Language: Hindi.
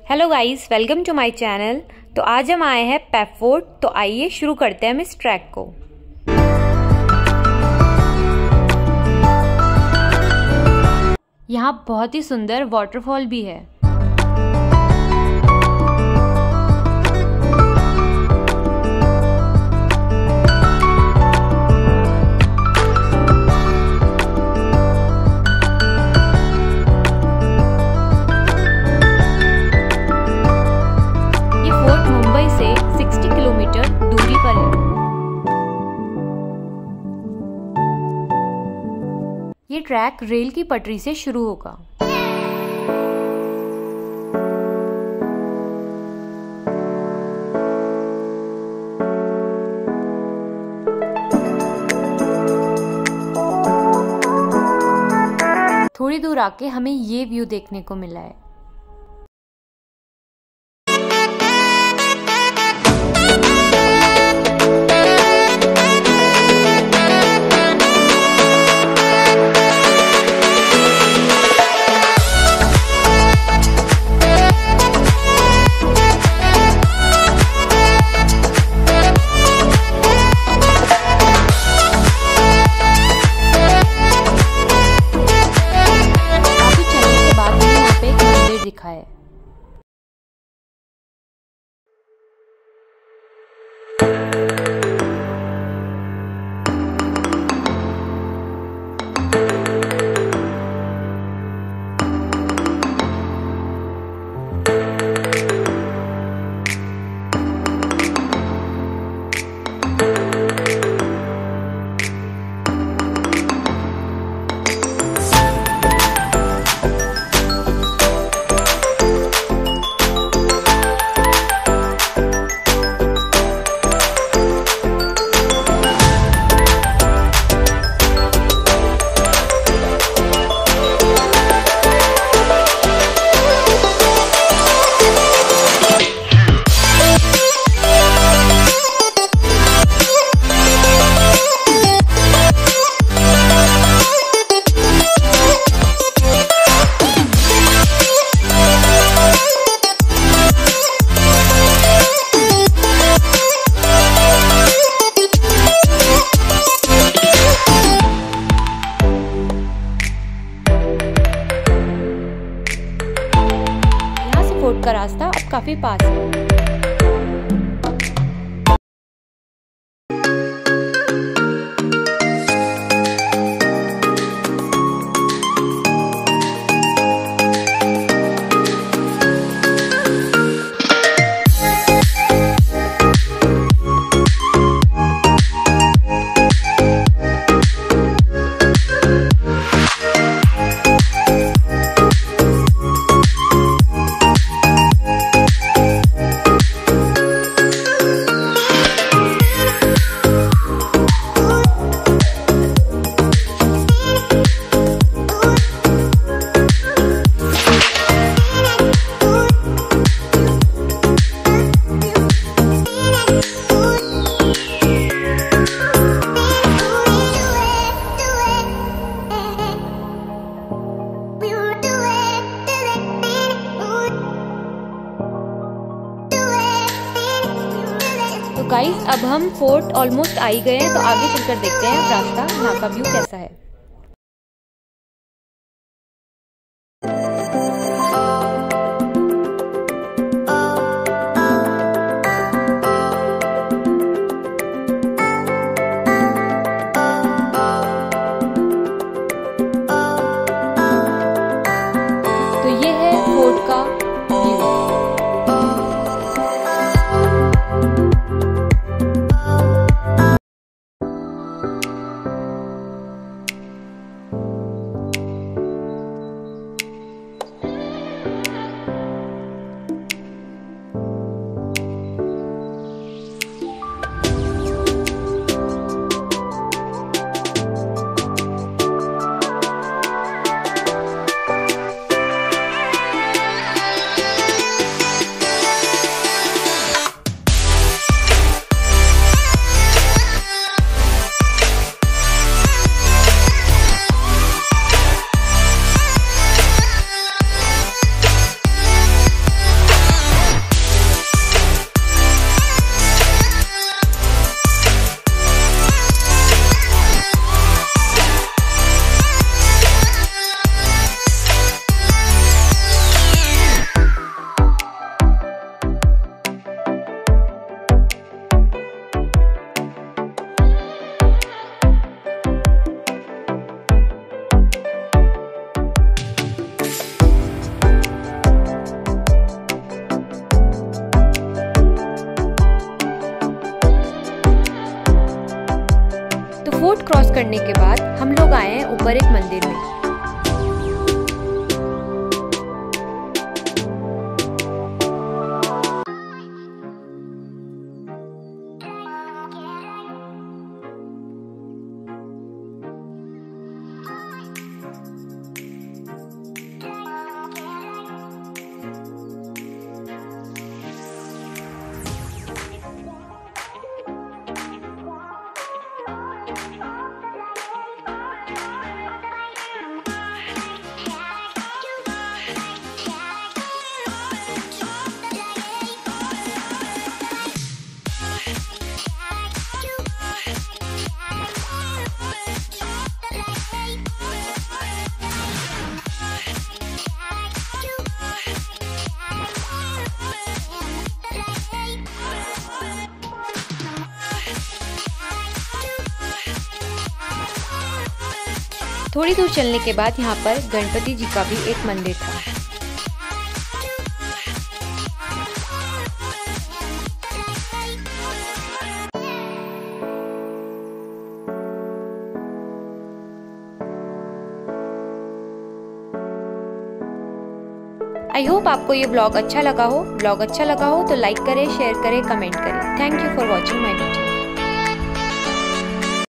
Hello guys, welcome to my channel. तो आज हम आए हैं पेप फोर्ट। तो आइए शुरू करते हैं हम इस ट्रैक को। यहाँ बहुत ही सुंदर वाटरफॉल भी है। से 60 किलोमीटर दूरी पर है। ये ट्रैक रेल की पटरी से शुरू होगा। थोड़ी दूर आके हमें ये व्यू देखने को मिला है। दिखा है। फोर्ट का रास्ता अब काफी पास है। तो गाइस, अब हम फोर्ट ऑलमोस्ट आ ही गए हैं। तो आगे चलकर देखते हैं रास्ता, यहाँ का व्यू कैसा है। तो ये है फोर्ट का व्यू। रोड क्रॉस करने के बाद हम लोग आए हैं ऊपर एक मंदिर में। थोड़ी दूर चलने के बाद यहाँ पर गणपति जी का भी एक मंदिर था। आई होप आपको ये ब्लॉग अच्छा लगा हो। ब्लॉग अच्छा लगा हो तो लाइक करें, शेयर करें, कमेंट करें। Thank you for watching my video.